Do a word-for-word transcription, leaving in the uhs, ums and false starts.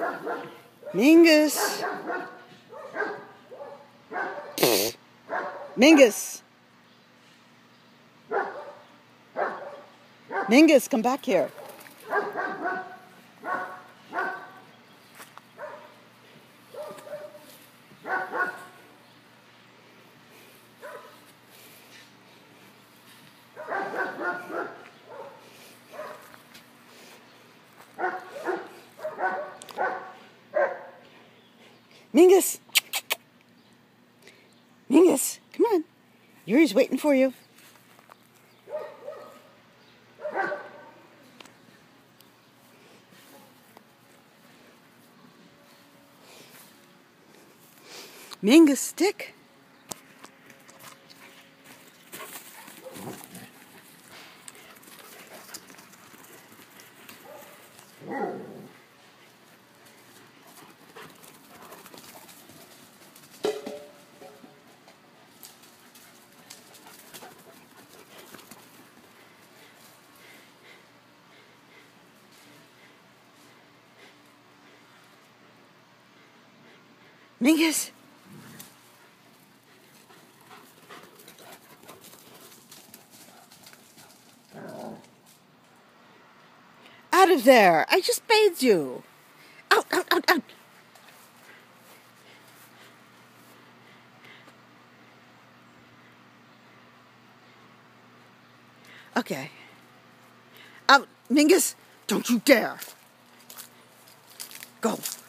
Mingus. Mingus. Mingus, come back here. Mingus! Mingus, come on. Yuri's waiting for you. Mingus, stick. Mingus. Out of there. I just bathed you. Out, out, out, out. Okay. Out. Mingus, don't you dare. Go.